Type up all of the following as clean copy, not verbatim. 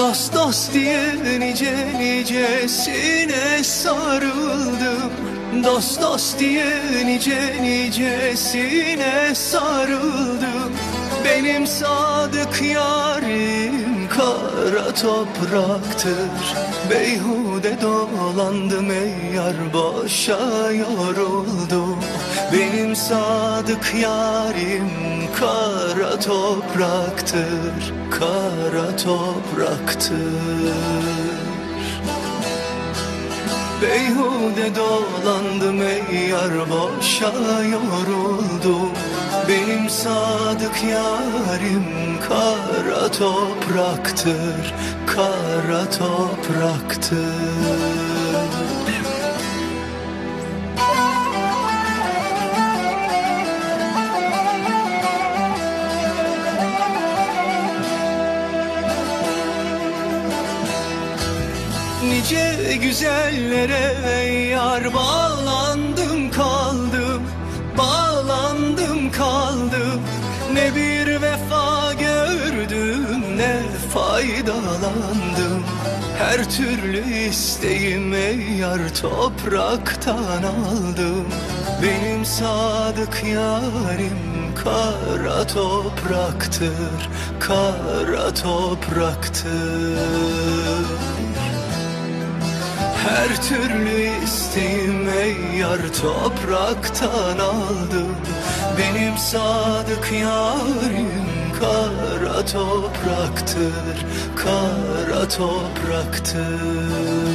Dost dost diye nice nicesine sarıldım. Dost dost diye nice nicesine sarıldım. Benim sadık yarim kara topraktır. Beyhude dolandım ey yar, boşa yoruldum. Benim sadık yarim kara topraktır, kara topraktır. Beyhude dolandım ey yar, boşa yoruldum. Benim sadık yarim kara topraktır, kara topraktır. Nice güzellere yar bağlandım kaldım, bağlandım kaldım. Ne bir vefa gördüm ne faydalandım. Her türlü isteğim ey yar topraktan aldım. Benim sadık yarim kara topraktır, kara topraktır. Her türlü isteğim ey yar topraktan aldım. Benim sadık yarim kara topraktır, kara topraktır.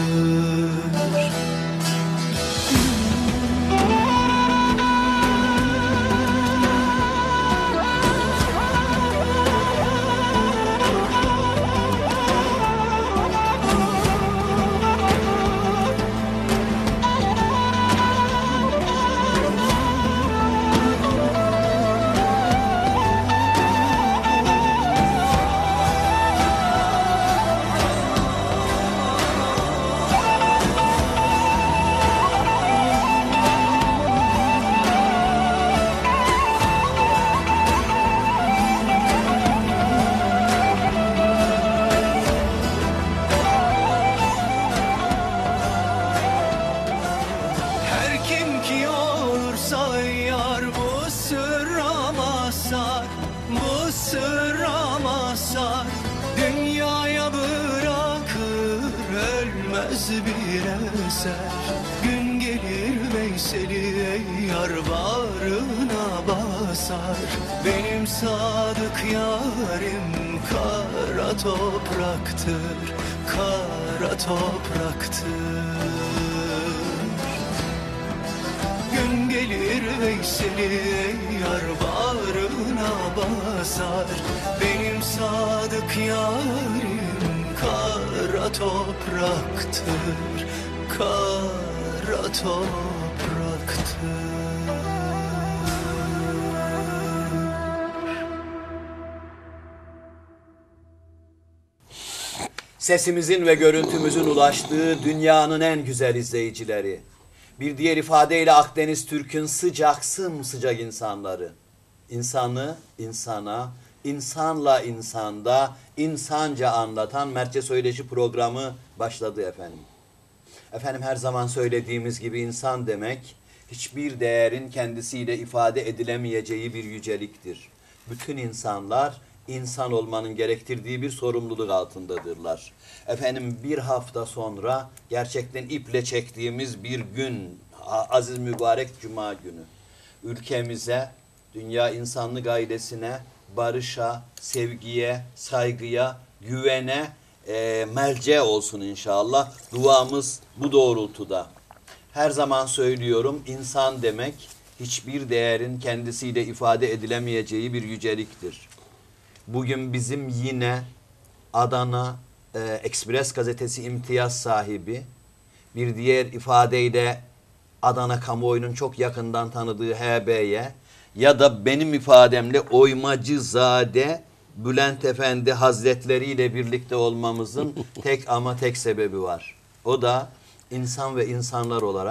Bir eser gün gelir Veysel'i ey yar bağrına basar. Benim sadık yarim kara topraktır, kara topraktır. Gün gelir Veysel'i ey yar bağrına basar. Benim sadık yarim kara topraktır, kara topraktır. Sesimizin ve görüntümüzün ulaştığı dünyanın en güzel izleyicileri. Bir diğer ifadeyle Akdeniz Türk'ün sıcak, sımsıcak insanları. İnsanı insana, insanla insanda, insanca anlatan Mertçe Söyleşi programı başladı efendim. Efendim her zaman söylediğimiz gibi insan demek hiçbir değerin kendisiyle ifade edilemeyeceği bir yüceliktir. Bütün insanlar insan olmanın gerektirdiği bir sorumluluk altındadırlar. Efendim bir hafta sonra gerçekten iple çektiğimiz bir gün, aziz mübarek Cuma günü. Ülkemize, dünya insanlık ailesine, barışa, sevgiye, saygıya, güvene melce olsun inşallah. Duamız bu doğrultuda. Her zaman söylüyorum, insan demek hiçbir değerin kendisiyle ifade edilemeyeceği bir yüceliktir. Bugün bizim yine Adana Ekspres gazetesi imtiyaz sahibi, bir diğer ifadeyle Adana kamuoyunun çok yakından tanıdığı HB'ye ya da benim ifademle Oymacızade Bülent Efendi Hazretleri ile birlikte olmamızın tek ama tek sebebi var. O da insan ve insanlar olarak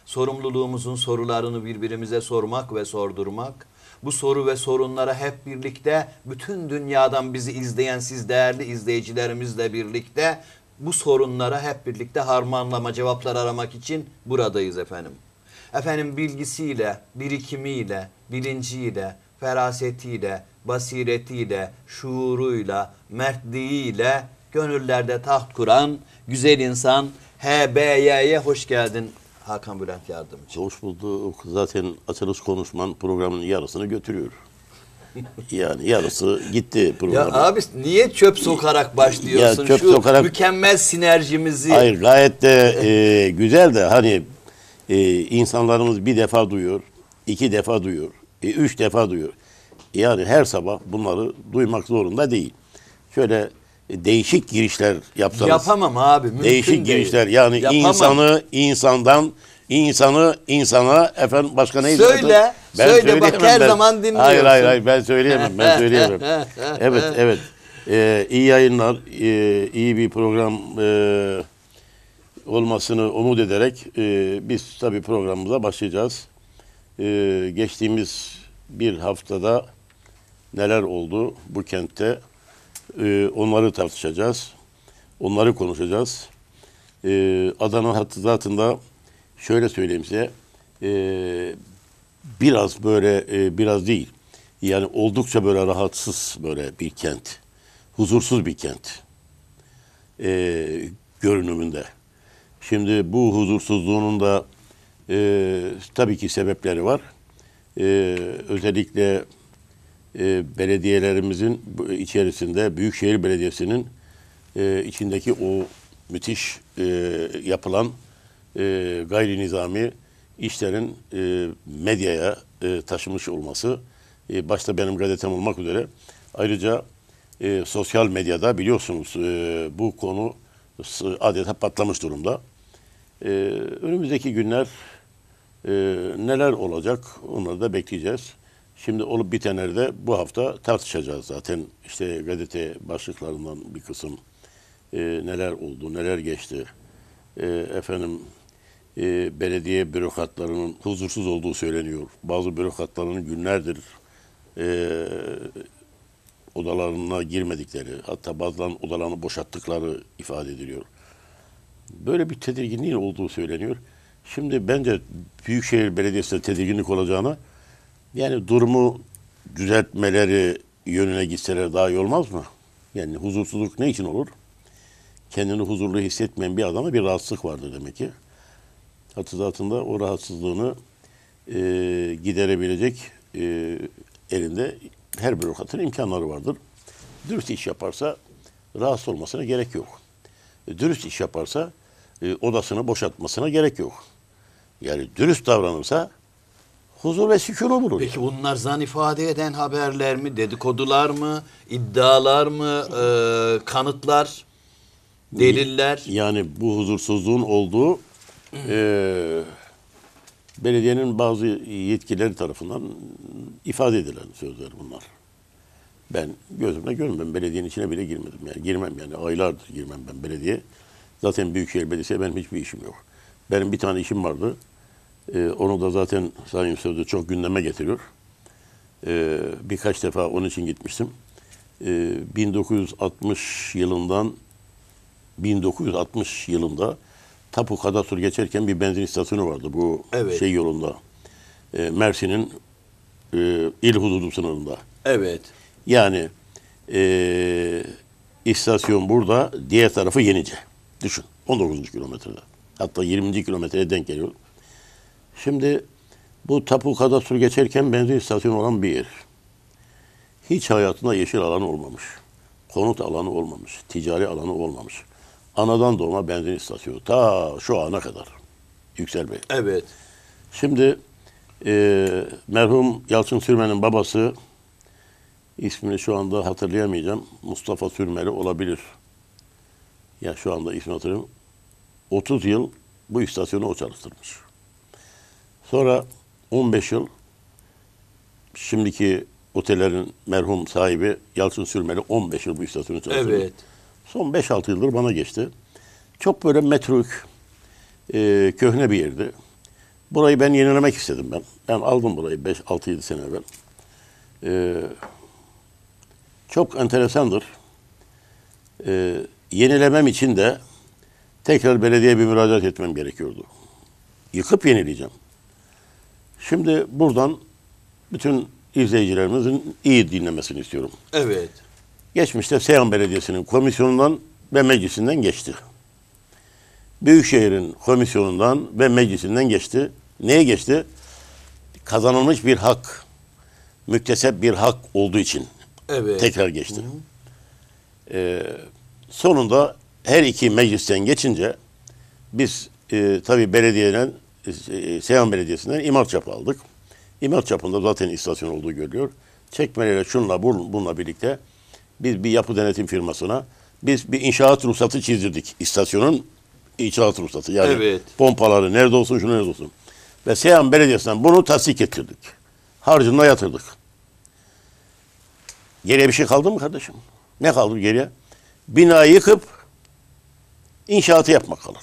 sorumluluğumuzun sorularını birbirimize sormak ve sordurmak, bu soru ve sorunlara hep birlikte bütün dünyadan bizi izleyen siz değerli izleyicilerimizle birlikte bu sorunlara hep birlikte harmanlama, cevaplar aramak için buradayız efendim. Efendim bilgisiyle, birikimiyle, bilinciyle, ferasetiyle, basiretiyle, şuuruyla, mertliğiyle gönüllerde taht kuran güzel insan HBY'ye hoş geldin Hakan Bülent Yardımcı. Hoş bulduk. Zaten açılış konuşman programın yarısını götürüyor. Yani yarısı gitti programın. Ya abi niye çöp sokarak başlıyorsun? Ya çöp Şu sokarak, mükemmel sinerjimizi. hayır gayet de güzel de hani insanlarımız bir defa duyuyor, 2 defa duyuyor, 3 defa duyuyor. Yani her sabah bunları duymak zorunda değil. Şöyle değişik girişler yapsanız. Yapamam abi. Mümkün Değişik değil. girişler yani Yapamam. insanı insandan, insanı insana, efendim başka neydi? Söyle, söyle bak her zaman dinliyorsun. Hayır ben söyleyemem. Evet. İyi yayınlar, iyi bir program olmasını umut ederek biz tabii programımıza başlayacağız. Geçtiğimiz bir haftada neler oldu bu kentte? Onları tartışacağız. Onları konuşacağız. Adana Hattızatı'nda şöyle söyleyeyim size. Biraz böyle, biraz değil. Yani oldukça böyle rahatsız böyle bir kent. Huzursuz bir kent. Görünümünde. Şimdi bu huzursuzluğunun da tabii ki sebepleri var. Özellikle belediyelerimizin içerisinde Büyükşehir Belediyesi'nin içindeki o müthiş yapılan gayri nizami işlerin medyaya taşımış olması, başta benim gazetem olmak üzere, ayrıca sosyal medyada biliyorsunuz bu konu adeta patlamış durumda. Önümüzdeki günler neler olacak onları da bekleyeceğiz. Şimdi olup bitenleri de bu hafta tartışacağız zaten. İşte gazete başlıklarından bir kısım neler oldu, neler geçti. Belediye bürokratlarının huzursuz olduğu söyleniyor. Bazı bürokratların günlerdir odalarına girmedikleri, hatta bazılarının odalarını boşalttıkları ifade ediliyor. Böyle bir tedirginliğin olduğu söyleniyor. Şimdi bence Büyükşehir Belediyesi'nde tedirginlik olacağına, yani durumu düzeltmeleri yönüne gitseler daha iyi olmaz mı? Yani huzursuzluk ne için olur? Kendini huzurlu hissetmeyen bir adama bir rahatsızlık vardır demek ki. Hatırlatında o rahatsızlığını giderebilecek elinde her bürokratın imkanları vardır. Dürüst iş yaparsa rahatsız olmasına gerek yok. Dürüst iş yaparsa odasını boşaltmasına gerek yok. Yani dürüst davranırsa huzur ve sükun olur. Peki bunlar zan ifade eden haberler mi, dedikodular mı, iddialar mı, kanıtlar, deliller? Yani bu huzursuzluğun olduğu belediyenin bazı yetkilileri tarafından ifade edilen sözler bunlar. Ben gözümle görmem. Belediyenin içine bile girmedim. Yani girmem yani. Aylardır girmem ben belediye. Zaten Büyükşehir Belediyesi'ne benim hiçbir işim yok. Benim bir tane işim vardı. Onu da zaten Sayın Sözcü çok gündeme getiriyor. Birkaç defa onun için gitmiştim. 1960 yılında Tapu Kadastro geçerken bir benzin istasyonu vardı bu şey yolunda. Mersin'in il hududu sınırında. Evet. Yani istasyon burada, diğer tarafı Yenice. Düşün. 19. kilometrede. Hatta 20. kilometreye denk geliyor. Şimdi bu Tapu Kadastro geçerken benzin istasyonu olan bir yer. Hiç hayatında yeşil alanı olmamış. Konut alanı olmamış. Ticari alanı olmamış. Anadan doğma benzin istasyonu. Ta şu ana kadar. Yüksel Bey. Evet. Şimdi merhum Yalçın Sürmen'in babası, ismini şu anda hatırlayamayacağım, Mustafa Sürmeli olabilir. Ya şu anda ismini hatırlıyorum. 30 yıl bu istasyonu o çalıştırmış. Sonra 15 yıl şimdiki otellerin merhum sahibi Yalçın Sürmeli 15 yıl bu istasyonu çalıştırmış. Evet. Son 5-6 yıldır bana geçti. Çok böyle metruk, köhne bir yerdi. Burayı ben yenilemek istedim ben. Ben aldım burayı 5-6-7 sene evvel. Çok enteresandır. Yenilemem için de tekrar belediyeye bir müracaat etmem gerekiyordu. Yıkıp yenileyeceğim. Şimdi buradan bütün izleyicilerimizin iyi dinlemesini istiyorum. Evet. Geçmişte Seyhan Belediyesi'nin komisyonundan ve meclisinden geçti. Büyükşehir'in komisyonundan ve meclisinden geçti. Neye geçti? Kazanılmış bir hak, müktesep bir hak olduğu için Evet. tekrar geçti. Sonunda her iki meclisten geçince biz tabii belediyeden, Seyhan Belediyesi'nden imar çapı aldık. İmar çapında zaten istasyon olduğu görülüyor. Çekmelerle şunla bununla birlikte biz bir yapı denetim firmasına biz bir inşaat ruhsatı çizdirdik. İstasyonun inşaat ruhsatı. Yani Evet. pompaları nerede olsun, şunu nerede olsun. Ve Seyhan Belediyesi'nden bunu tasdik ettirdik. Harcında yatırdık. Geriye bir şey kaldı mı kardeşim? Ne kaldı geriye? Binayı yıkıp inşaatı yapmak kalır.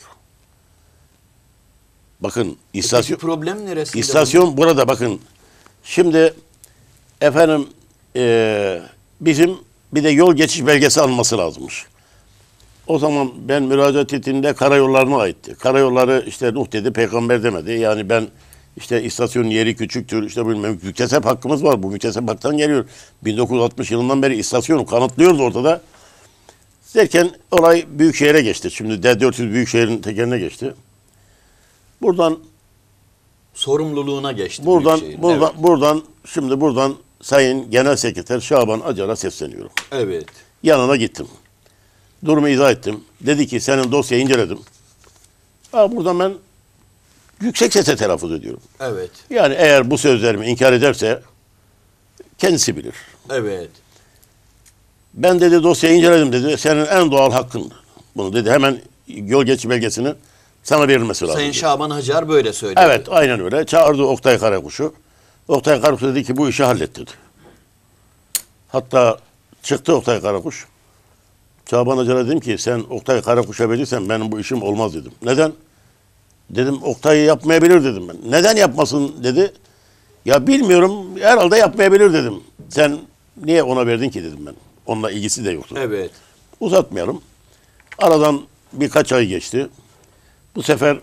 Bakın istasyon... Peki problem neresinde? İstasyon burada bakın. Şimdi efendim bizim bir de yol geçiş belgesi alınması lazımmış. O zaman ben müracaat ettiğimde karayollarına aitti. Karayolları işte Nuh dedi, peygamber demedi. Yani ben işte istasyonun yeri küçüktür, işte bilmem müktesep hakkımız var. Bu müktesep haktan geliyor. 1960 yılından beri istasyonu kanıtlıyordu ortada. Derken olay Büyükşehir'e geçti. Şimdi D400 Büyükşehir'in tekerine geçti. Buradan Sorumluluğuna geçti. Buradan Büyükşehir'in, buradan Sayın Genel Sekreter Şaban Acar'a sesleniyorum. Evet. Yanına gittim. Durumu izah ettim. Dedi ki senin dosyayı inceledim. Buradan ben yüksek sesle telaffuz ediyorum. Evet. Yani eğer bu sözlerimi inkar ederse kendisi bilir. Evet. Ben dedi dosyayı inceledim dedi. Senin en doğal hakkın bunu dedi. Hemen yol geçiş belgesini sana verilmesi lazım. Sayın dedi. Şaban Hacar böyle söyledi. Evet, aynen öyle. Çağırdı Oktay Karakuş'u. Oktay Karakuş dedi ki bu işi hallet dedi. Hatta çıktı Oktay Karakuş. Şaban Acar'a dedim ki sen Oktay Karakuş'a verirsen benim bu işim olmaz dedim. Neden? Dedim Oktay yapmayabilir dedim ben. Neden yapmasın dedi. Ya bilmiyorum herhalde yapmayabilir dedim. Sen niye ona verdin ki dedim ben. Onunla ilgisi de yoktu. Evet. Uzatmayalım. Aradan birkaç ay geçti. Bu sefer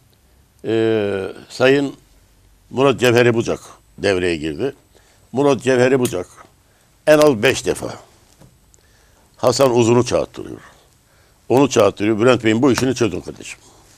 Sayın Murat Cevheri Bucak devreye girdi. Murat Cevheri Bucak en az 5 defa Hasan Uzun'u çağırttırıyor. Onu çağırttırıyor. Bülent Bey'in bu işini çözün kardeşim.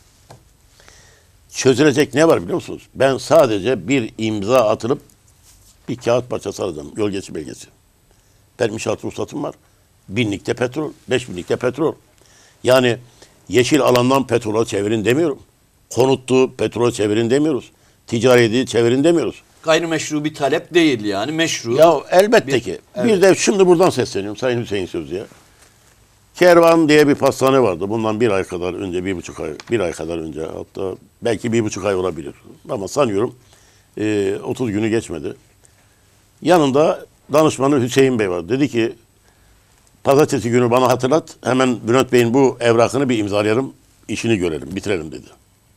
Çözülecek ne var biliyor musunuz? Ben sadece bir imza atılıp bir kağıt parçası alacağım. Yol geçiş belgesi. Benim inşaat ruhsatım var. 1000'likte petrol, 5000'likte petrol. Yani yeşil alandan petrola çevirin demiyorum. Konuttu petrol çevirin demiyoruz. Ticari çevirin demiyoruz. Gayrimeşru bir talep değil yani meşru. Ya elbette ki. Evet. Bir de şimdi buradan sesleniyorum Sayın Hüseyin Sözcü'ye. Kervan diye bir pastane vardı. Bundan bir ay kadar önce, 1,5 ay, bir ay kadar önce hatta belki 1,5 ay olabilir. Ama sanıyorum 30 günü geçmedi. Yanında danışmanı Hüseyin Bey var. Dedi ki pazartesi günü bana hatırlat. Hemen Bülent Bey'in bu evrakını bir imzalayalım. İşini görelim, bitirelim dedi.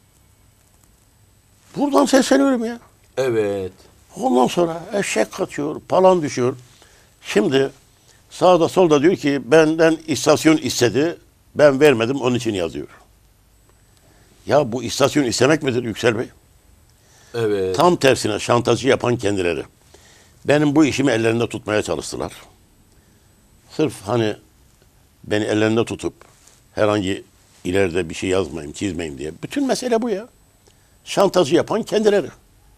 Buradan sesleniyorum ya. Evet. Ondan sonra eşek kaçıyor, palan düşüyor. Şimdi sağda solda diyor ki benden istasyon istedi, ben vermedim onun için yazıyor. Ya bu istasyon istemek midir Yüksel Bey? Evet. Tam tersine şantajı yapan kendileri. Benim bu işimi ellerinde tutmaya çalıştılar. Sırf hani beni ellerinde tutup herhangi ileride bir şey yazmayayım, çizmeyeyim diye. Bütün mesele bu ya. Şantajı yapan kendileri.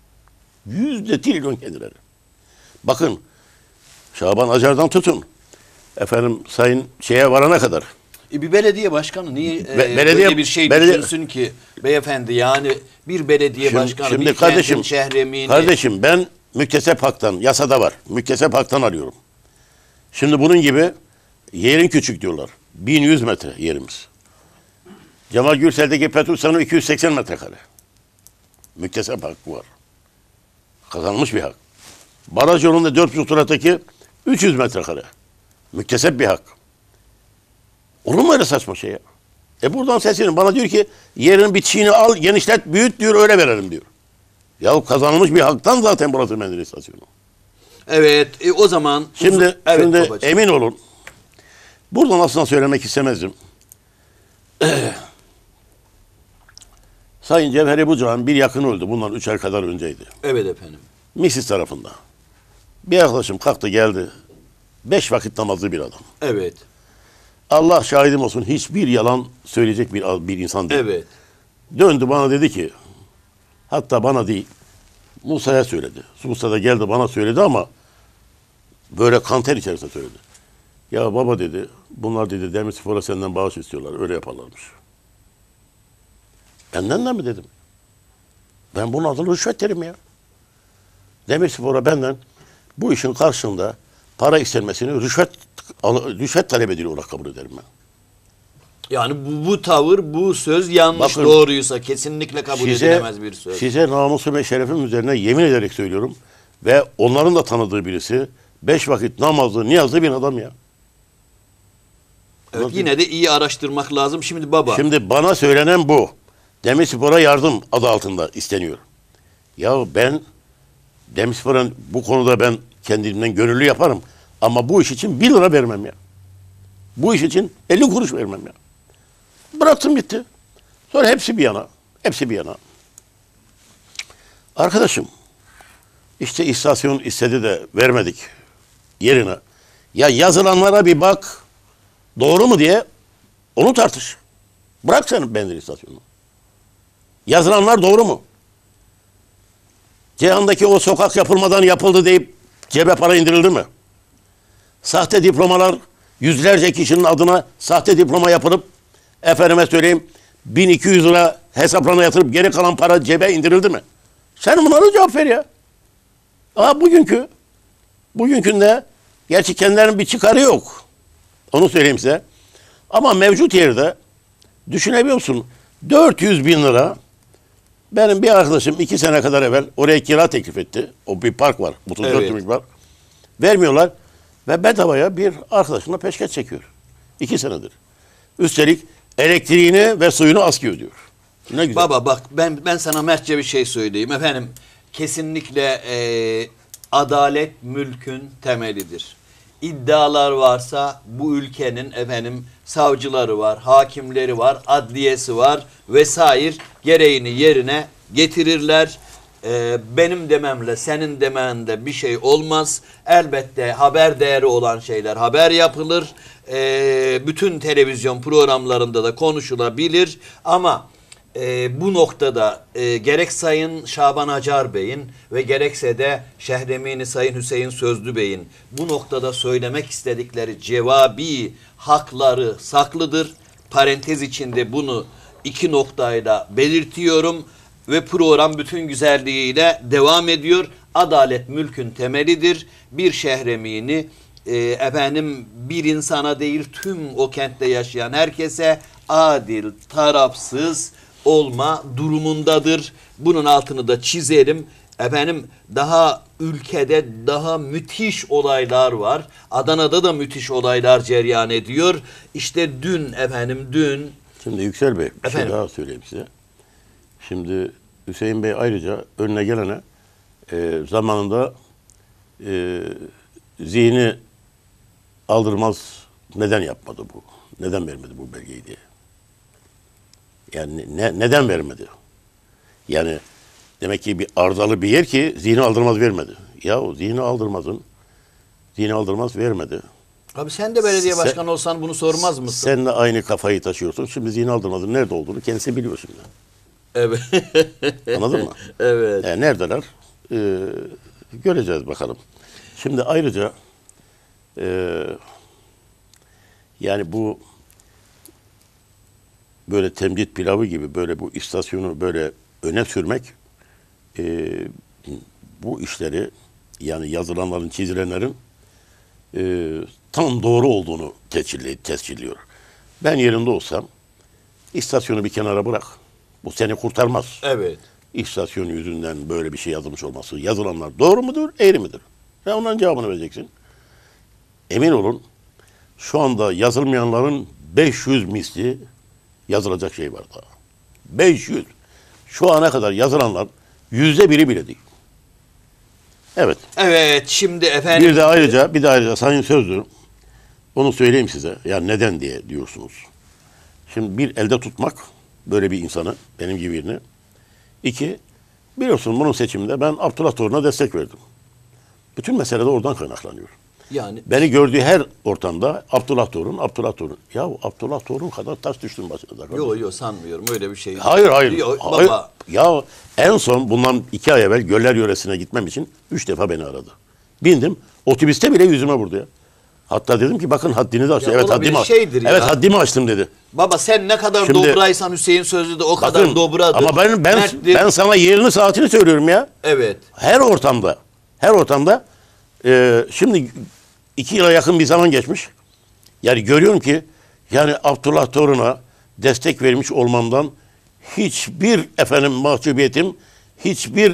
%1 kendileri. Bakın Şaban Acar'dan tutun. Efendim sayın şeye varana kadar. Bir belediye başkanı niye belediye- böyle bir şey düşünsün ki beyefendi yani bir belediye başkanı Şimdi bir kardeşim, kentin şehremini. Kardeşim ben müktesep haktan, yasada var. Müktesep haktan alıyorum. Şimdi bunun gibi yerin küçük diyorlar. 1100 metre yerimiz. Cemal Gürsel'deki Petrusa'nın 280 metrekare. Müktesep hakkı var. Kazanılmış bir hak. Baraj yolunda 4,5 turattaki 300 metrekare. Müktesep bir hak. Olur mu öyle saçma şey ya? Buradan sesleniyorum. Bana diyor ki yerin bitişiğini al, genişlet, büyüt diyor, öyle verelim diyor. Ya kazanılmış bir haktan zaten burası menzil istasyonu. Evet, o zaman... Şimdi, evet, şimdi babacığım. emin olun. Buradan aslında söylemek istemezdim. Sayın Cevheri Bucağ'ın bir yakını öldü. Bundan 3 ay kadar önceydi. Evet efendim. Misis tarafında. Bir arkadaşım kalktı geldi. 5 vakit namazlı bir adam. Evet, Allah şahidim olsun hiçbir yalan söyleyecek bir insan değil. evet. Döndü bana dedi ki, hatta bana değil, Musa'ya söyledi. Musa da geldi bana söyledi ama böyle kanter içerisinde söyledi. Ya baba dedi, bunlar dedi Demirspor'a senden bağış istiyorlar. Öyle yaparlarmış. Benden de mi dedim? Ben bunun adını rüşvet derim ya. Demirspor'a benden bu işin karşılığında para istenmesini rüşvet talep ediyor olarak kabul ederim ben. Yani bu tavır, bu söz yanlış, Bakın, doğruysa kesinlikle kabul edilemez bir söz. Size namusum ve şerefim üzerine yemin ederek söylüyorum. Ve onların da tanıdığı birisi 5 vakit namazlı, niyazlı bir adam ya. Evet, yine de iyi araştırmak lazım. Şimdi baba. Şimdi bana söylenen bu. Demirspor'a yardım adı altında isteniyor. Ya ben Demirspor'un bu konuda ben kendimden gönüllü yaparım. Ama bu iş için 1 lira vermem ya. Bu iş için 50 kuruş vermem ya. Bıraktım gitti. Sonra hepsi bir yana. Hepsi bir yana. Arkadaşım işte istasyon istedi de vermedik yerine. Ya yazılanlara bir bak. Doğru mu diye onu tartış. Bırak sen benzin istasyonunu. Yazılanlar doğru mu? Ceyhan'daki o sokak yapılmadan yapıldı deyip cebe para indirildi mi? Sahte diplomalar, yüzlerce kişinin adına sahte diploma yapılıp efendime söyleyeyim 1200 lira hesaplarına yatırıp geri kalan para cebe indirildi mi? Sen bunlara cevap ver ya. Ama bugünkünde gerçi kendilerinin bir çıkarı yok. Onu söyleyeyim size. Ama mevcut yerde düşünebiliyor musun? 400 bin lira benim bir arkadaşım 2 sene kadar evvel oraya kira teklif etti. O bir park var. 34 Evet. bin park. Vermiyorlar. Ve bedavaya bir arkadaşına peşkeş çekiyor. 2 senedir. Üstelik elektriğini ve suyunu askı ödüyor. Ne güzel. Baba bak, ben sana mertçe bir şey söyleyeyim. Efendim, kesinlikle adalet mülkün temelidir. İddialar varsa bu ülkenin efendim savcıları var, hakimleri var, adliyesi var vesaire, gereğini yerine getirirler. Benim dememle senin demende bir şey olmaz. Elbette haber değeri olan şeyler haber yapılır. Bütün televizyon programlarında da konuşulabilir ama bu noktada gerek Sayın Şaban Acar Bey'in ve gerekse de Şehremini Sayın Hüseyin Sözlü Bey'in bu noktada söylemek istedikleri cevabi hakları saklıdır. Parantez içinde bunu 2 noktayla belirtiyorum ve program bütün güzelliğiyle devam ediyor. Adalet mülkün temelidir. Bir Şehremini efendim bir insana değil tüm o kentte yaşayan herkese adil, tarafsız olma durumundadır. Bunun altını da çizelim. Efendim daha ülkede daha müthiş olaylar var. Adana'da da müthiş olaylar cereyan ediyor. İşte dün Şimdi Yüksel Bey bir şey Efendim? daha söyleyeyim size. Şimdi Hüseyin Bey ayrıca önüne gelene zamanında zihni aldırmaz neden yapmadı bu? Neden vermedi bu belgeyi diye. Yani neden vermedi? Yani demek ki bir arızalı bir yer ki zihni aldırmaz vermedi. Ya o zihni aldırmaz vermedi. abi sen de belediye Sen- başkanı olsan bunu sormaz mısın? Seninle aynı kafayı taşıyorsun. Şimdi zihni aldırmazın nerede olduğunu kendisi biliyor şimdi. Evet. Anladın mı? Evet. Neredeler? Göreceğiz bakalım. Şimdi ayrıca yani bu böyle temcit pilavı gibi böyle bu istasyonu böyle öne sürmek bu işleri yani yazılanların, çizilenlerin tam doğru olduğunu tescilliyor. Ben yerinde olsam istasyonu bir kenara bırak. Bu seni kurtarmaz. Evet. İstasyon yüzünden böyle bir şey yazılmış olması, yazılanlar doğru mudur, eğri midir? Sen onların cevabını vereceksin. Emin olun, şu anda yazılmayanların 500 misli yazılacak şey var daha. 500. Şu ana kadar yazılanlar %1'i bile değil. Evet. Evet, şimdi efendim... Bir de ayrıca Sayın Sözlü, onu söyleyeyim size. Yani neden diye diyorsunuz. Şimdi bir, elde tutmak böyle bir insanı, benim gibi birini. İki, biliyorsun bunun seçiminde ben Abdullah Torun'a destek verdim. Bütün mesele de oradan kaynaklanıyor. Yani Beni gördüğü her ortamda Abdullah Torun. Ya Abdullah Torun kadar taş düştüm başına. Yok sanmıyorum öyle bir şey. Hayır. Yok, Hayır. baba. Ya en son bundan 2 ay evvel Göller Yöresi'ne gitmem için 3 defa beni aradı. Bindim. Otobüste bile yüzüme vurdu ya. Hatta dedim ki bakın haddini de açtım. Evet haddimi açtım. Evet haddimi açtım dedi. Baba sen ne kadar Şimdi, dobraysan Hüseyin Sözlü de o kadar bakın, dobradır. Ama merttir. ben sana yerini saatini söylüyorum ya. Evet. Her ortamda şimdi 2 yıla yakın bir zaman geçmiş. Yani görüyorum ki yani Abdullah Torun'a destek vermiş olmamdan hiçbir mahcubiyetim, hiçbir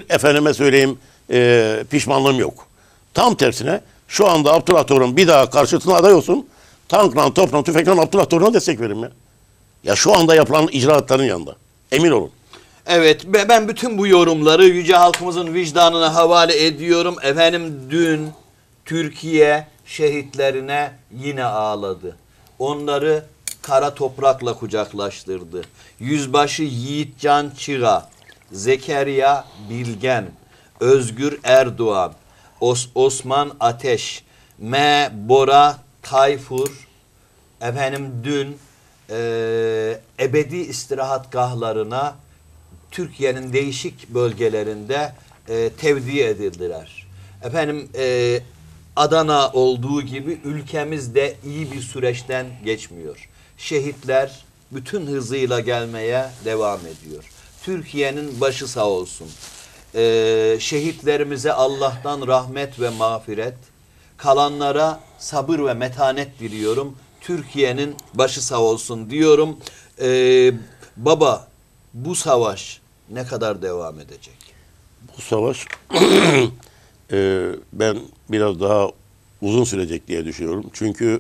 pişmanlığım yok. Tam tersine şu anda Abdullah Torun bir daha karşısına aday olsun. Tankla, topla, tüfekle Abdullah Torun'a destek veririm ya. Ya şu anda yapılan icraatların yanında. Emin olun. Evet, ben bütün bu yorumları yüce halkımızın vicdanına havale ediyorum. Efendim dün Türkiye şehitlerine yine ağladı. Onları kara toprakla kucaklaştırdı. Yüzbaşı Yiğitcan Çıra, Zekeriya Bilgen, Özgür Erdoğan, Osman Ateş, Bora Tayfur, efendim dün ebedi istirahatgahlarına Türkiye'nin değişik bölgelerinde tevdi edildiler. Efendim Adana olduğu gibi ülkemizde iyi bir süreçten geçmiyor. Şehitler bütün hızıyla gelmeye devam ediyor. Türkiye'nin başı sağ olsun. Şehitlerimize Allah'tan rahmet ve mağfiret, kalanlara sabır ve metanet diliyorum. Türkiye'nin başı sağ olsun diyorum. Baba, bu savaş ne kadar devam edecek? Bu savaş ben biraz daha uzun sürecek diye düşünüyorum. Çünkü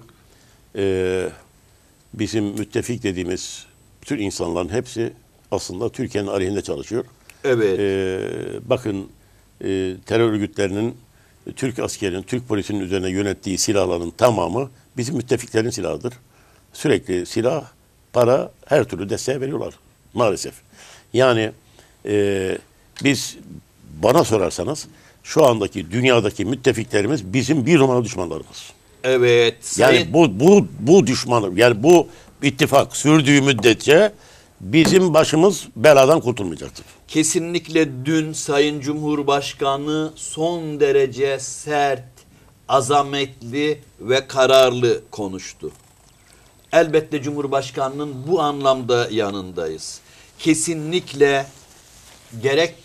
bizim müttefik dediğimiz bütün insanların hepsi aslında Türkiye'nin aleyhinde çalışıyor. Evet. Bakın terör örgütlerinin, Türk askerinin, Türk polisinin üzerine yönettiği silahların tamamı bizim müttefiklerin silahıdır. Sürekli silah, para, her türlü desteğe veriyorlar maalesef. Yani biz, bana sorarsanız şu andaki dünyadaki müttefiklerimiz bizim bir numaralı düşmanlarımız. Evet. Yani bu düşmanı, yani bu ittifak sürdüğü müddetçe bizim başımız beladan kurtulmayacaktır. Kesinlikle dün Sayın Cumhurbaşkanı son derece sert, azametli ve kararlı konuştu. Elbette Cumhurbaşkanının bu anlamda yanındayız. Kesinlikle gerek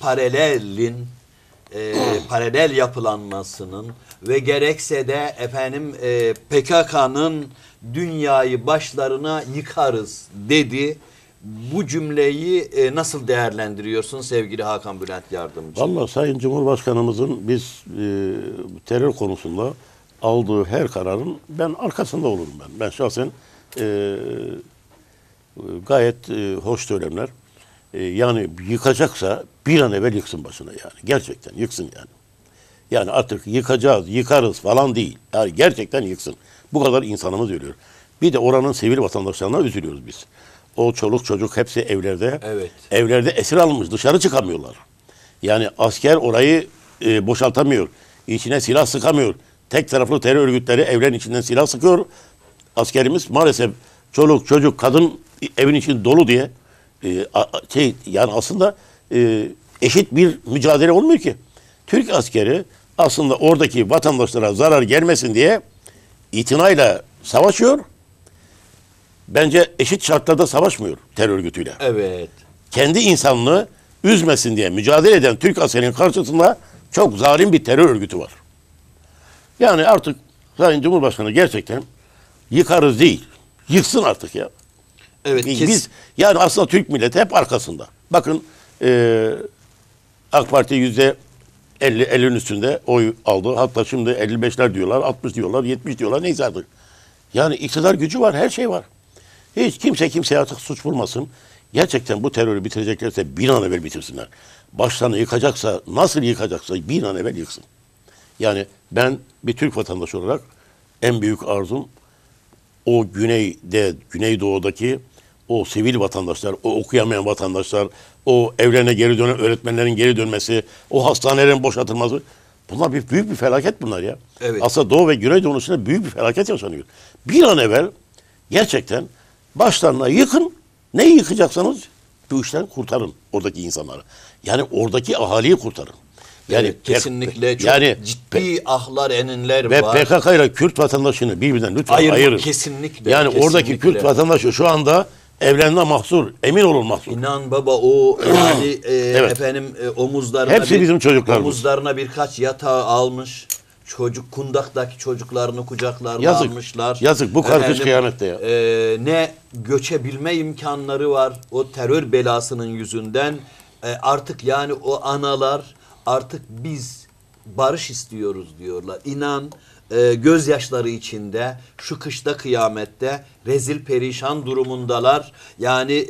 paralel yapılanmasının ve gerekse de PKK'nın dünyayı başlarına yıkarız dedi. Bu cümleyi nasıl değerlendiriyorsun sevgili Hakan Bülent Yardımcı? Vallahi Sayın Cumhurbaşkanımızın biz terör konusunda aldığı her kararın ben arkasında olurum ben. Ben şahsen gayet hoş söylemler. Yani yıkacaksa bir an evvel yıksın başına yani. Gerçekten yıksın yani. Yani artık yıkarız falan değil. Yani gerçekten yıksın. Bu kadar insanımız ölüyor. Bir de oranın sivil vatandaşlarına üzülüyoruz biz. O çoluk çocuk hepsi evlerde. Evet. Evlerde esir alınmış. Dışarı çıkamıyorlar. Yani asker orayı boşaltamıyor. İçine silah sıkamıyor. Tek taraflı terör örgütleri evlerin içinden silah sıkıyor. Askerimiz maalesef çoluk çocuk kadın evin için dolu diye yani aslında eşit bir mücadele olmuyor ki. Türk askeri aslında oradaki vatandaşlara zarar gelmesin diye itinayla savaşıyor. Bence eşit şartlarda savaşmıyor terör örgütüyle. Evet. Kendi insanlığı üzmesin diye mücadele eden Türk askerinin karşısında çok zalim bir terör örgütü var. Yani artık Sayın Cumhurbaşkanı gerçekten yıkarız değil, yıksın artık ya. Evet. Biz yani aslında Türk milleti hep arkasında. Bakın AK Parti %50'nin üstünde oy aldı. Hatta şimdi 55'ler diyorlar, 60 diyorlar, 70 diyorlar, neyse artık. Yani iktidar gücü var, her şey var. Hiç kimse kimseye artık suç bulmasın. Gerçekten bu terörü bitireceklerse bir an evvel bitirsinler. başlarını yıkacaksa, nasıl yıkacaksa bir an evvel yıksın. Yani ben bir Türk vatandaşı olarak en büyük arzum o Güneydoğu'daki o sivil vatandaşlar, o okuyamayan vatandaşlar, o evlerine geri dönen öğretmenlerin geri dönmesi, o hastanelerin boşaltılması. Bunlar büyük bir felaket bunlar ya. Evet. Aslında Doğu ve Güneydoğu'nun içinde büyük bir felaket yaşanıyor. Bir an evvel gerçekten başlarına yıkın. Neyi yıkacaksanız bu işten kurtarın oradaki insanları. Yani oradaki ahaliyi kurtarın. Yani Evet, kesinlikle çok yani ciddi ahlar eninler ve var. PKK ile Kürt vatandaşını birbirinden lütfen ayırın. Kesinlikle. Yani oradaki kesinlikle. Kürt vatandaşı şu anda evlerinde mahsur. Emin olun mahsur. İnan baba o yani Evet. efendim omuzlarına Hepsi bizim çocuklarımız. Omuzlarına birkaç yatağı almış. Çocuk kundaktaki çocuklarını kucaklarına Yazık, almışlar. yazık, bu kardeş kıyamette ya. Ne göçebilme imkanları var o terör belasının yüzünden. Artık yani o analar artık biz barış istiyoruz diyorlar. İnan gözyaşları içinde şu kışta kıyamette rezil perişan durumundalar. Yani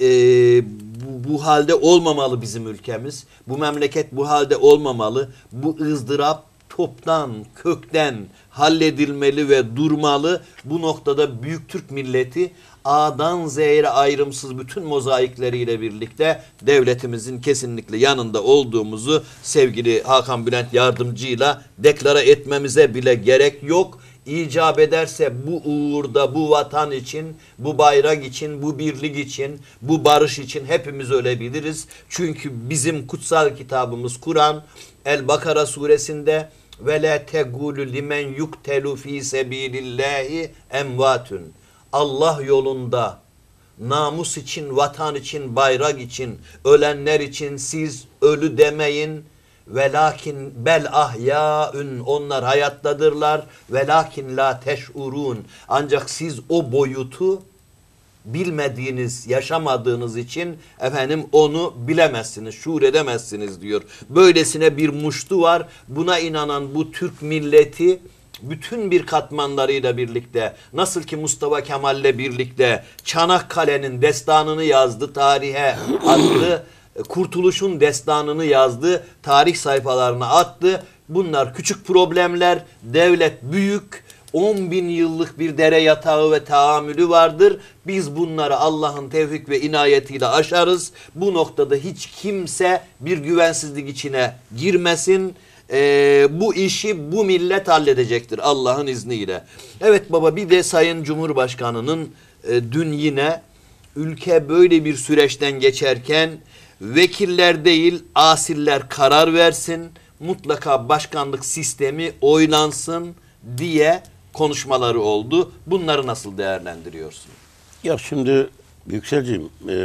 bu halde olmamalı bizim ülkemiz. Bu memleket bu halde olmamalı. Bu ızdırap toptan, kökten halledilmeli ve durmalı. Bu noktada Büyük Türk milleti A'dan Z'ye ayrımsız bütün mozaikleriyle birlikte devletimizin kesinlikle yanında olduğumuzu sevgili Hakan Bülent Yardımcı'yla deklare etmemize bile gerek yok. İcap ederse bu uğurda, bu vatan için, bu bayrak için, bu birlik için, bu barış için hepimiz ölebiliriz. Çünkü bizim kutsal kitabımız Kur'an, El-Bakara suresinde ve la tegulu limen yuktelu fi sebilillahi emvatun. Allah yolunda namus için, vatan için, bayrak için, ölenler için siz ölü demeyin. Velakin bel ahyaun, onlar hayattadırlar. Velakin la teş'urun. Ancak siz o boyutu bilmediğiniz, yaşamadığınız için efendim onu bilemezsiniz, şuur edemezsiniz diyor. Böylesine bir muştu var. Buna inanan bu Türk milleti bütün bir katmanlarıyla birlikte, nasıl ki Mustafa Kemal'le birlikte Çanakkale'nin destanını yazdı, tarihe attı, Kurtuluş'un destanını yazdı, tarih sayfalarına attı. Bunlar küçük problemler, devlet büyük, 10 bin yıllık bir dere yatağı ve tahammülü vardır. Biz bunları Allah'ın tevfik ve inayetiyle aşarız. Bu noktada hiç kimse bir güvensizlik içine girmesin. Bu işi bu millet halledecektir Allah'ın izniyle. Evet baba, bir de Sayın Cumhurbaşkanı'nın dün yine ülke böyle bir süreçten geçerken vekiller değil asiller karar versin, mutlaka başkanlık sistemi oylansın diye konuşmaları oldu. Bunları nasıl değerlendiriyorsun? Ya şimdi Yükselciğim,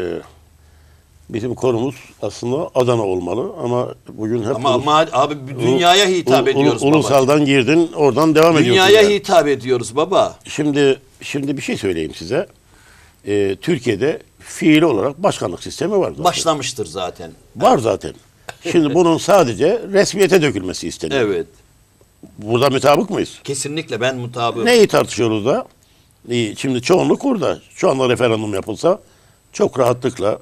bizim konumuz aslında Adana olmalı ama bugün hep abi dünyaya hitap ediyoruz baba. Ulusaldan girdin, oradan devam ediyorsun. Dünyaya yani. hitap ediyoruz baba. Şimdi bir şey söyleyeyim size. Türkiye'de fiili olarak başkanlık sistemi var zaten. Başlamıştır zaten. Var zaten. Şimdi bunun sadece resmiyete dökülmesi isteniyor. Evet. Burada mutabık mıyız? Kesinlikle ben mutabığım. Neyi tartışıyoruz da? Şimdi çoğunluk burada. Şu anda referandum yapılsa çok rahatlıkla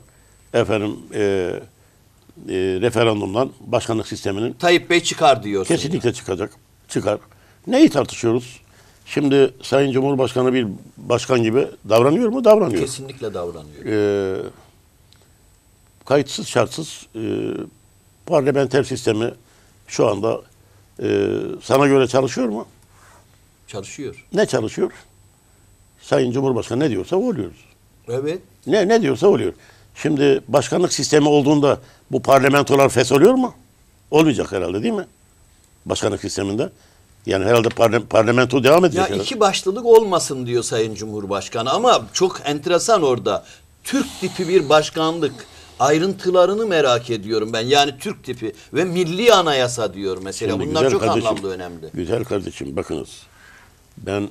referandumdan başkanlık sisteminin Tayyip Bey çıkar diyorsun. kesinlikle çıkar. Neyi tartışıyoruz? Şimdi Sayın Cumhurbaşkanı bir başkan gibi davranıyor mu? Davranıyor. Kesinlikle davranıyor. Kayıtsız şartsız parlamenter sistemi şu anda sana göre çalışıyor mu? Çalışıyor. Ne çalışıyor? Sayın Cumhurbaşkanı ne diyorsa oluyoruz. Evet. Ne diyorsa oluyor. Şimdi başkanlık sistemi olduğunda bu parlamentolar fesholuyor mu? Olmayacak herhalde değil mi? Başkanlık sisteminde. Yani herhalde parlamento devam edecek Ya herhalde. iki başlılık olmasın diyor Sayın Cumhurbaşkanı ama çok enteresan orada. Türk tipi bir başkanlık. Ayrıntılarını merak ediyorum ben. Yani Türk tipi ve milli anayasa diyor mesela. Şimdi Bunlar çok kardeşim, anlamlı, önemli. Güzel kardeşim, bakınız. Ben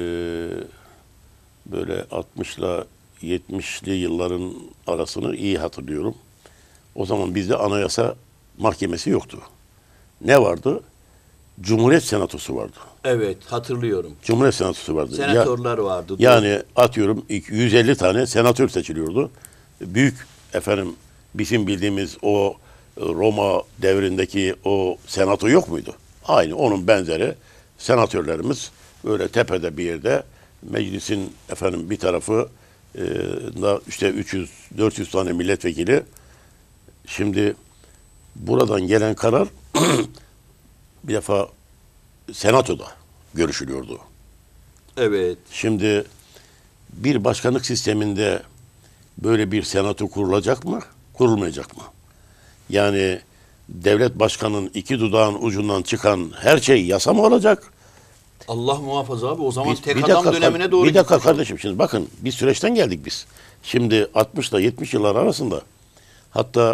böyle 60'la 70'li yılların arasını iyi hatırlıyorum. O zaman bizde anayasa mahkemesi yoktu. Ne vardı? Cumhuriyet Senatosu vardı. Evet, hatırlıyorum. Cumhuriyet Senatosu vardı. Senatörler vardı. Yani atıyorum 150 tane senatör seçiliyordu. Büyük bizim bildiğimiz o Roma devrindeki o senato yok muydu? Aynı onun benzeri senatörlerimiz böyle tepede bir yerde meclisin efendim bir tarafı da işte 300-400 tane milletvekili. Şimdi buradan gelen karar bir defa senatoda görüşülüyordu. Evet. Şimdi bir başkanlık sisteminde böyle bir senato kurulacak mı, kurulmayacak mı? Yani devlet başkanının iki dudağın ucundan çıkan her şey yasa mı olacak? Allah muhafaza abi, o zaman Bir tek adam dönemine doğru Bir dakika gitmiş. kardeşim, şimdi bakın bir süreçten geldik biz. Şimdi 60 ile 70 yıllar arasında hatta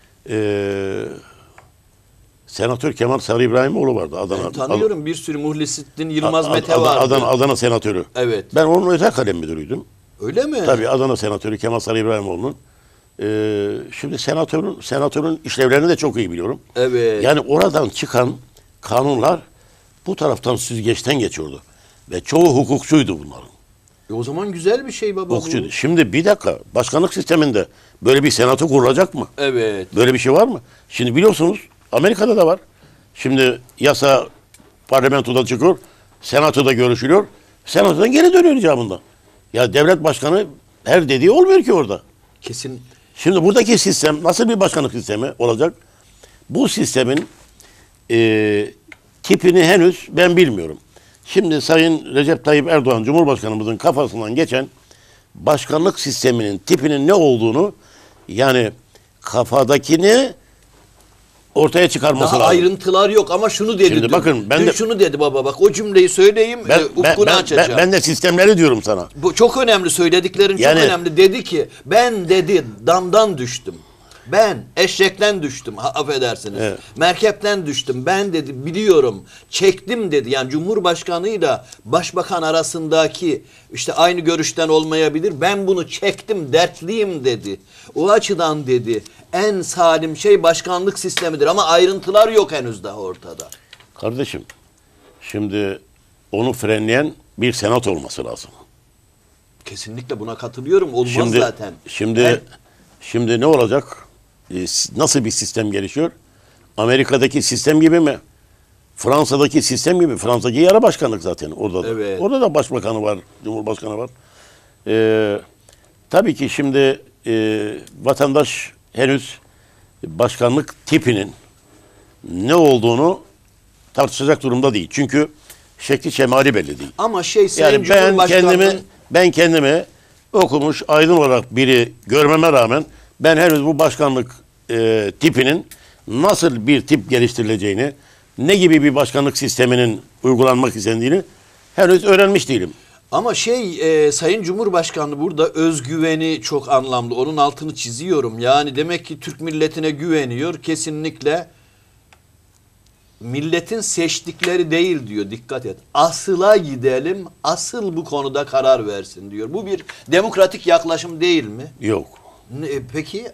Senatör Kemal Sarı İbrahimoğlu vardı. Ben tanıyorum, bir sürü Muhlissettin Yılmaz Mete Adana, vardı. Adana senatörü. Evet. Ben onun özel kalem müdürüydüm. Öyle mi? Tabii Adana senatörü Kemal Sarı İbrahimoğlu'nun. Şimdi senatörün işlevlerini de çok iyi biliyorum. Evet. Yani oradan çıkan kanunlar bu taraftan süzgeçten geçiyordu. Ve çoğu hukukçuydu bunların. O zaman güzel bir şey baba bu. Hukukçuydu. Şimdi bir dakika, başkanlık sisteminde böyle bir senato kurulacak mı? Evet. Böyle bir şey var mı? Şimdi biliyorsunuz Amerika'da da var. Şimdi yasa parlamentoda çıkıyor, senatoda görüşülüyor, senatodan geri dönüyor icabında. Ya devlet başkanı her dediği olmuyor ki orada. Kesin. Şimdi buradaki sistem nasıl bir başkanlık sistemi olacak? Bu sistemin tipini henüz ben bilmiyorum. Şimdi Sayın Recep Tayyip Erdoğan Cumhurbaşkanımızın kafasından geçen başkanlık sisteminin tipinin ne olduğunu, yani kafadakini ortaya çıkarması Daha lazım. ayrıntılar yok ama şunu dedi. Şimdi dün. bakın, ben Dün de- şunu dedi baba, bak o cümleyi söyleyeyim, ufkunu açacağım. Ben de sistemleri diyorum sana. Bu çok önemli, söylediklerin Yani- çok önemli. Dedi ki ben dedi damdan düştüm. Ben eşekten düştüm, affedersiniz. Evet. Merkepten düştüm. Ben dedi biliyorum, çektim dedi. Yani Cumhurbaşkanıyla Başbakan arasındaki işte aynı görüşten olmayabilir. Ben bunu çektim, dertliyim dedi. O açıdan dedi en salim şey başkanlık sistemidir ama ayrıntılar yok henüz daha ortada. Kardeşim, şimdi onu frenleyen bir senat olması lazım. Kesinlikle buna katılıyorum. Olmaz Şimdi, zaten. şimdi ne olacak? Nasıl bir sistem gelişiyor? Amerika'daki sistem gibi mi? Fransa'daki sistem gibi. Fransa'daki yarı başkanlık zaten orada da. Evet. Orada da başbakanı var, cumhurbaşkanı var. Tabii ki şimdi vatandaş henüz başkanlık tipinin ne olduğunu tartışacak durumda değil. Çünkü şekli şemali belli değil. Ama Sayın Yani ben Cumhurbaşkanı'nın kendimi okumuş, aydın olarak biri görmeme rağmen ben henüz bu başkanlık tipinin nasıl bir tip geliştirileceğini, ne gibi bir başkanlık sisteminin uygulanmak istendiğini henüz öğrenmiş değilim. ama Sayın Cumhurbaşkanı burada özgüveni çok anlamlı. Onun altını çiziyorum. Yani demek ki Türk milletine güveniyor. Kesinlikle milletin seçtikleri değil diyor. Dikkat et. Asıla gidelim. Asıl bu konuda karar versin diyor. Bu bir demokratik yaklaşım değil mi? Yok. Peki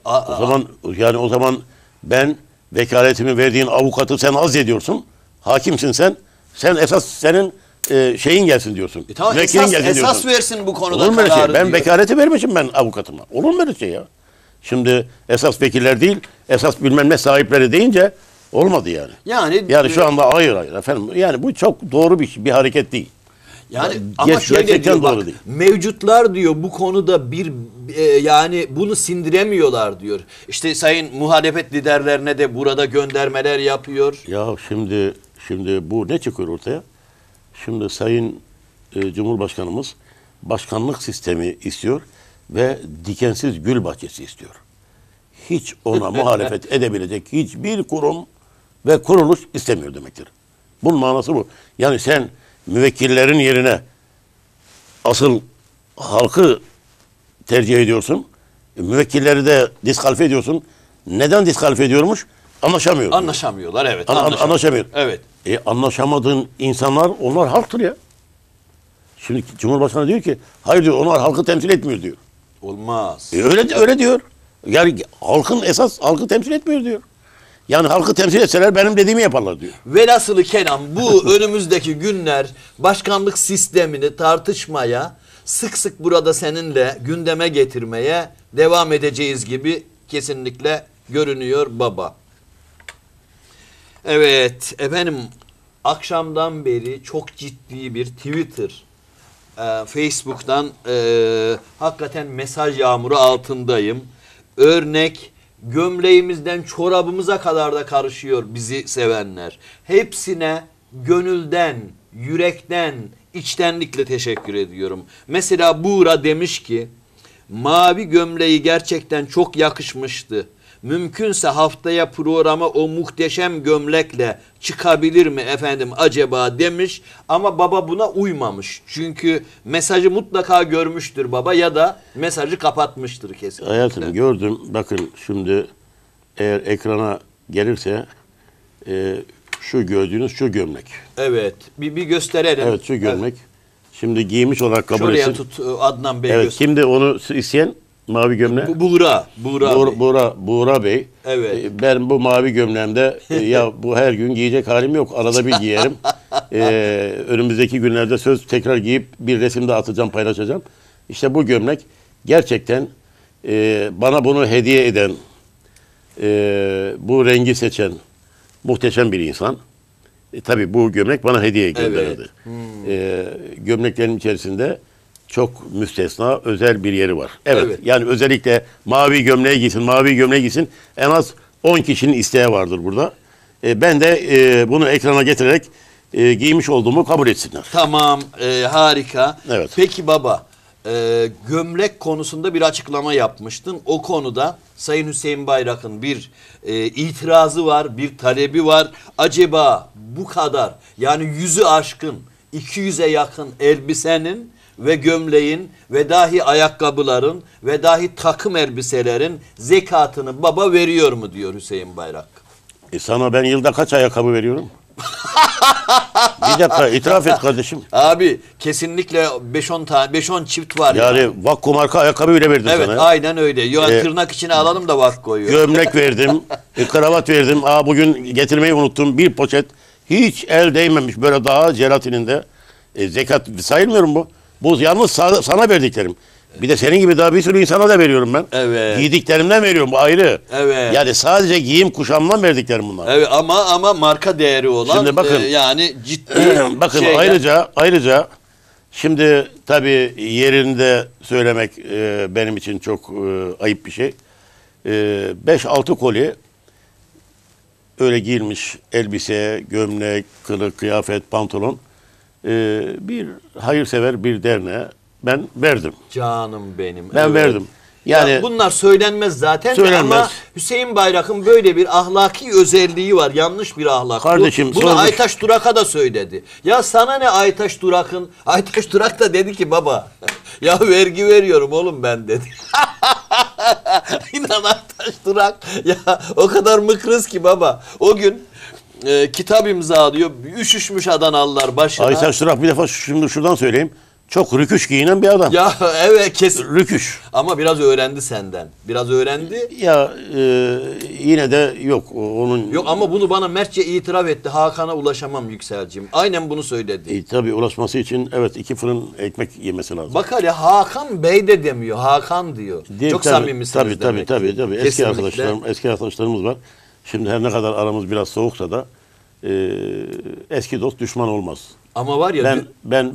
O zaman ben vekaletimi verdiğin avukatı sen haz ediyorsun. Hakimsin sen. Sen esas senin şeyin gelsin diyorsun. tamam, Vekilin esas gelsin diyorsun. versin bu konuda Olur mu öyle kararı şey? Ben diyor. vekaleti vermişim ben avukatıma. Olur mu öyle şey ya? Şimdi esas vekiller değil, esas bilmem ne sahipleri deyince olmadı yani. Yani şu anda hayır efendim. Yani bu çok doğru bir hareket değil. Yani ama şöyle gerçekten diyor, doğru bak, değil. mevcutlar diyor bu konuda yani bunu sindiremiyorlar diyor. İşte sayın muhalefet liderlerine de burada göndermeler yapıyor. Ya şimdi bu ne çıkıyor ortaya? Şimdi Sayın Cumhurbaşkanımız başkanlık sistemi istiyor ve dikensiz gül bahçesi istiyor. Hiç ona muhalefet edebilecek hiçbir kurum ve kuruluş istemiyor demektir. Bunun manası bu. Yani sen müvekkillerin yerine asıl halkı tercih ediyorsun. Müvekkilleri de diskalifiye ediyorsun. Neden diskalifiye ediyormuş? Anlaşamıyor. Anlaşamıyorlar, evet. Anlaşamıyor. Evet. Anlaşamadığın insanlar, onlar halktır ya. Şimdi Cumhurbaşkanı diyor ki hayır diyor, onlar halkı temsil etmiyor diyor. Olmaz. Öyle diyor. Yani halkı temsil etmiyor diyor. Yani halkı temsil etseler benim dediğimi yaparlar diyor. Velhasılı kelam bu önümüzdeki günler başkanlık sistemini tartışmaya, sık sık burada seninle gündeme getirmeye devam edeceğiz gibi kesinlikle görünüyor baba. Evet efendim, akşamdan beri çok ciddi bir Twitter, Facebook'tan hakikaten mesaj yağmuru altındayım. Örnek, gömleğimizden çorabımıza kadar da karışıyor bizi sevenler. Hepsine gönülden, yürekten, içtenlikle teşekkür ediyorum. Mesela Buğra demiş ki, mavi gömleği gerçekten çok yakışmıştı. Mümkünse haftaya programa o muhteşem gömlekle çıkabilir mi efendim acaba demiş. Ama baba buna uymamış. Çünkü mesajı mutlaka görmüştür baba, ya da mesajı kapatmıştır kesinlikle. Hayatım gördüm. Bakın şimdi eğer ekrana gelirse şu gördüğünüz şu gömlek. Evet, bir gösterelim. Evet, şu gömlek. Şimdi giymiş olarak kabul Şuraya etsin. tut Adnan Bey. Evet, kimdi onu isteyen mavi gömlek? Buğra Bey. Buğra Bey. Evet. Ben bu mavi gömleğimde ya bu her gün giyecek halim yok. Arada bir giyerim. Önümüzdeki günlerde söz tekrar giyip bir resimde atacağım, paylaşacağım. İşte bu gömlek gerçekten bana bunu hediye eden, bu rengi seçen muhteşem bir insan. Tabii bu gömlek bana hediye gönderildi. Gömleklerin içerisinde çok müstesna, özel bir yeri var. Evet. Yani özellikle mavi gömleği giysin. En az 10 kişinin isteği vardır burada. Ben de bunu ekrana getirerek giymiş olduğumu kabul etsinler. Tamam, harika. Evet. Peki baba, gömlek konusunda bir açıklama yapmıştın. O konuda Sayın Hüseyin Bayrak'ın bir itirazı var, bir talebi var. Acaba bu kadar, yani 100'ü aşkın, 200'e yakın elbisenin ve gömleğin ve dahi ayakkabıların ve dahi takım elbiselerin zekatını baba veriyor mu diyor Hüseyin Bayrak. Sana ben yılda kaç ayakkabı veriyorum? Bir dakika, itiraf et kardeşim. Abi kesinlikle 5-10 tane, 5-10 çift var ya. Yani Vakko marka ayakkabı bile verdim Evet, sana. Evet, aynen öyle. Yani tırnak içine alalım da Vakko'yu. Gömlek verdim, kravat verdim. Bugün getirmeyi unuttum. Bir poşet, hiç el değmemiş böyle daha jelatininde. Zekat sayılmıyorum bu. Bu yalnız sana verdiklerim. Bir de senin gibi daha bir sürü insana da veriyorum ben. Evet. Giydiklerimden veriyorum, bu ayrı. Evet. Yani sadece giyim kuşamdan verdiklerim bunlar. Evet, ama marka değeri olan, şimdi bakın, yani ciddi bakın şeyler. ayrıca şimdi tabii yerinde söylemek benim için çok ayıp bir şey. 5-6 koli öyle giyilmiş elbise, gömlek, kılık, kıyafet, pantolon bir hayırsever bir derneğe ben verdim. Canım benim. Ben verdim. Yani ya bunlar söylenmez zaten. Söylenmez. Ama Hüseyin Bayrak'ın böyle bir ahlaki özelliği var. Yanlış bir ahlak. Kardeşim, bunu Aytaş Durak'a da söyledi. Ya sana ne Aytaş Durak'ın? Aytaş Durak da dedi ki baba ya vergi veriyorum oğlum ben dedi. İnan Aytaş Durak ya o kadar mıkrız ki baba. O gün kitap imzalıyor. Üşüşmüş Adanalılar başına. Aytaş Durak, bir defa şimdi şuradan söyleyeyim. Çok rüküş giyinen bir adam. Ya evet, kesin. Rüküş. Ama biraz öğrendi senden. Biraz öğrendi. Ya yine de yok onun. Yok ama bunu bana mertçe itiraf etti. Hakan'a ulaşamam Yükselciğim. Aynen bunu söyledi. Tabii ulaşması için evet 2 fırın ekmek yemesi lazım. Bak hele Hakan Bey de demiyor. Hakan diyor. Çok samimisiniz tabii, demek. tabii. Kesinlikle. Eski arkadaşlarımız var. Şimdi her ne kadar aramız biraz soğuksa da eski dost düşman olmaz. Ama var ya ben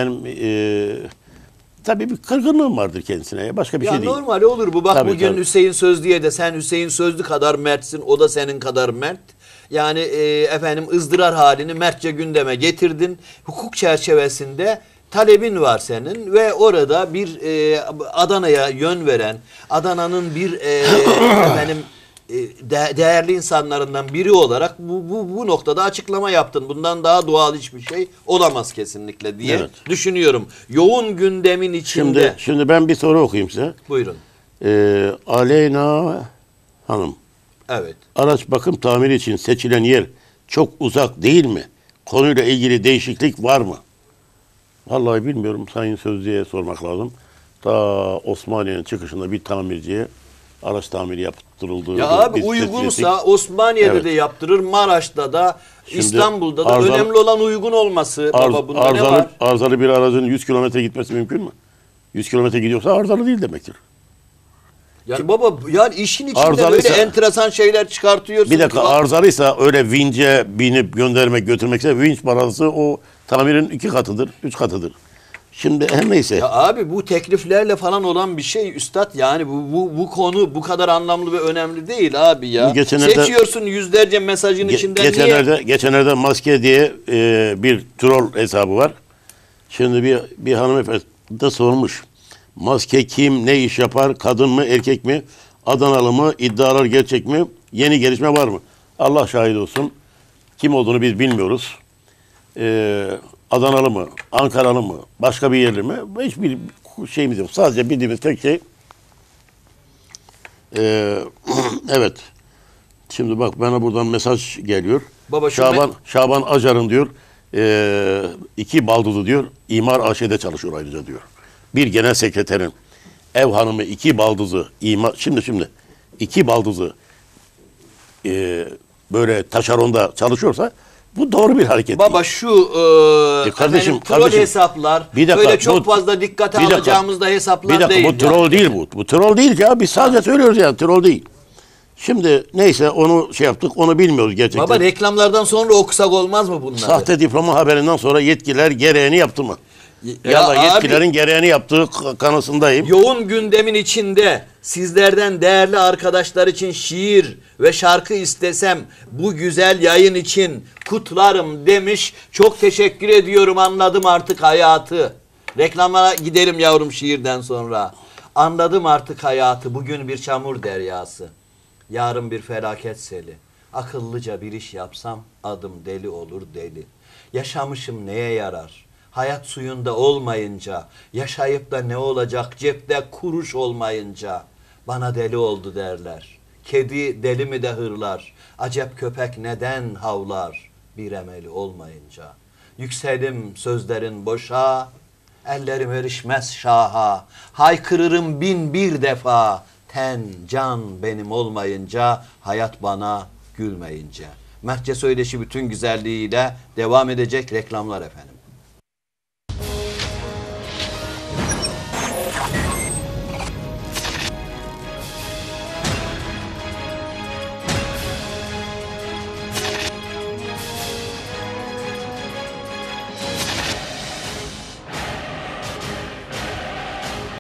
tabii bir kırgınlığım vardır kendisine. Başka bir ya şey değil. normal olur bu. Bak Tabii, bugün tabii. Hüseyin Sözlü'ye de sen Hüseyin Sözlü kadar mertsin. O da senin kadar mert. Yani efendim ızdırar halini mertçe gündeme getirdin. Hukuk çerçevesinde talebin var senin ve orada bir Adana'ya yön veren, Adana'nın bir efendim değerli insanlarından biri olarak bu noktada açıklama yaptın. Bundan daha doğal hiçbir şey olamaz kesinlikle diye düşünüyorum. Yoğun gündemin içinde. Şimdi ben bir soru okuyayım size. Buyurun. Aleyna Hanım. Evet. Araç bakım tamiri için seçilen yer çok uzak değil mi? Konuyla ilgili değişiklik var mı? Vallahi bilmiyorum. Sayın Sözlü'ye sormak lazım. Ta Osmaniye'nin çıkışında bir tamirciye araç tamiri yaptırıldığı. Ya abi uygunsa Osmaniye'de de yaptırır, Maraş'ta da, şimdi İstanbul'da da önemli olan uygun olması. Baba bunda ne var? Arızalı bir aracın 100 kilometre gitmesi mümkün mü? 100 kilometre gidiyorsa arızalı değil demektir. Yani baba yani işin içinde Arızalıysa- böyle enteresan şeyler çıkartıyorsun. Bir dakika ki. arızalıysa öyle vinçe binip göndermek götürmekse vinç parası o tamirin 2 katıdır, 3 katıdır. Şimdi her neyse. Ya abi bu tekliflerle falan olan bir şey üstad, yani bu konu bu kadar anlamlı ve önemli değil abi ya. Geçenlerde- Seçiyorsun yüzlerce mesajın içinden niye? Geçenlerde maske diye bir troll hesabı var. Şimdi bir hanımefendi de sormuş. Maske kim, ne iş yapar, kadın mı, erkek mi, Adanalı mı, iddialar gerçek mi, yeni gelişme var mı? Allah şahit olsun. Kim olduğunu biz bilmiyoruz. Adanalı mı, Ankaralı mı, başka bir yerli mi? Hiçbir şeyimiz yok. Sadece bildiğimiz tek şey evet. Şimdi bak bana buradan mesaj geliyor. Baba, Şaban Acar'ın diyor 2 baldızı diyor İmar AŞ'de çalışıyor ayrıca diyor. Bir genel sekreterin ev hanımı 2 baldızı imar şimdi 2 baldızı böyle taşeronda çalışıyorsa bu doğru bir hareket Baba değil. şu Kardeşim, troll hesaplar bir dakika, böyle çok bu- fazla dikkate bir dakika, alacağımız da hesaplar Bir dakika değil. bu troll değil bu. Bu troll değil ya. Biz sadece söylüyoruz yani troll değil. Şimdi neyse onu şey yaptık onu bilmiyoruz gerçekten. Baba reklamlardan sonra okusak olmaz mı bunları? Sahte diploma haberinden sonra yetkililer gereğini yaptı mı? Ya Ya da abi- yetkililerin gereğini yaptığı kanısındayım. Yoğun gündemin içinde sizlerden değerli arkadaşlar için şiir ve şarkı istesem bu güzel yayın için kutlarım demiş. Çok teşekkür ediyorum, anladım artık hayatı. Reklamlara gidelim yavrum şiirden sonra. Anladım artık hayatı, bugün bir çamur deryası. Yarın bir felaket seli. Akıllıca bir iş yapsam adım deli olur deli. Yaşamışım neye yarar? Hayat suyunda olmayınca, yaşayıp da ne olacak cepte kuruş olmayınca, bana deli oldu derler. Kedi deli mi de hırlar, acep köpek neden havlar, bir emeli olmayınca. Yükselim sözlerin boşa, ellerim erişmez şaha, haykırırım bin bir defa, ten can benim olmayınca, hayat bana gülmeyince. Mertçe Söyleşi bütün güzelliğiyle devam edecek, reklamlar efendim.